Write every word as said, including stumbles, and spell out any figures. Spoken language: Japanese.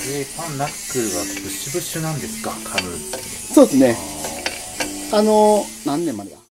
えー、パンナックルはブッシュブッシュなんですか、カム。 そうですね。あの、何年までだ